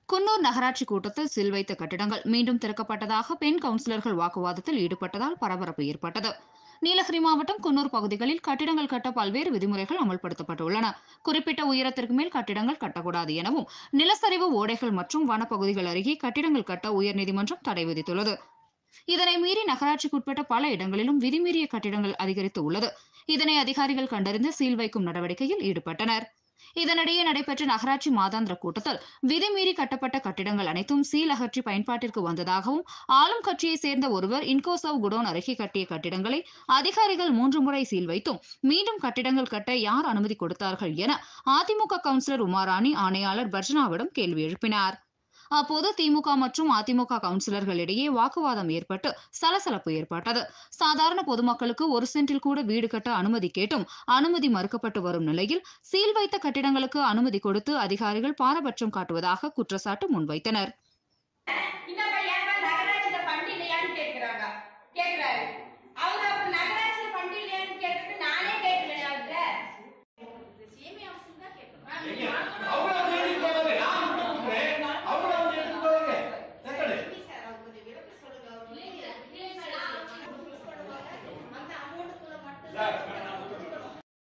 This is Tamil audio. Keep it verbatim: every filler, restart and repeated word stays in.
குன்னூர் நகராட்சி கூட்டத்தில் சீல் வைத்த கட்டிடங்கள் மீண்டும் திறக்கப்பட்டதாக பெண் கவுன்சிலர்கள் வாக்குவாதத்தில் ஈடுபட்டதால் பரபரப்பு ஏற்பட்டது. நீலகிரி மாவட்டம் குன்னூர் பகுதிகளில் கட்டிடங்கள் கட்ட பல்வேறு விதிமுறைகள் அமல்படுத்தப்பட்டுள்ளன. குறிப்பிட்ட உயரத்திற்கு மேல் கட்டிடங்கள் கட்டக்கூடாது எனவும், நிலச்சரிவு ஓடைகள் மற்றும் வனப்பகுதிகள் அருகே கட்டிடங்கள் கட்ட உயர்நீதிமன்றம் தடை விதித்துள்ளது. இதனை மீறி நகராட்சிக்குட்பட்ட பல இடங்களிலும் விதிமீறிய கட்டிடங்கள் அதிகரித்து உள்ளது. இதனை அதிகாரிகள் கண்டறிந்து சீல் வைக்கும் நடவடிக்கையில் ஈடுபட்டனர். இதனிடையே நடைபெற்ற நகராட்சி மாதாந்திர கூட்டத்தில் விதிமீறி கட்டப்பட்ட கட்டிடங்கள் அனைத்தும் சீல் அகற்றி பயன்பாட்டிற்கு வந்ததாகவும், ஆளும் கட்சியை சேர்ந்த ஒருவர் இன்கோசவ் குடோன் அருகே கட்டிய கட்டிடங்களை அதிகாரிகள் மூன்று முறை சீல் வைத்தும் மீண்டும் கட்டிடங்கள் கட்ட யார் அனுமதி கொடுத்தார்கள் என அதிமுக கவுன்சிலர் உமாராணி ஆணையாளர் பர்ஜனாவிடம் கேள்வி எழுப்பினார். அப்போது திமுக மற்றும் அதிமுக கவுன்சிலர்களிடையே வாக்குவாதம் ஏற்பட்டு சலசலப்பு ஏற்பட்டது. சாதாரண பொதுமக்களுக்கு ஒரு சென்டில் கூட வீடு கட்ட அனுமதி கேட்டும் அனுமதி மறுக்கப்பட்டு வரும் நிலையில் சீல் வைத்த கட்டிடங்களுக்கு அனுமதி கொடுத்து அதிகாரிகள் பாரபட்சம் காட்டுவதாக குற்றச்சாட்டு முன்வைத்தனர். That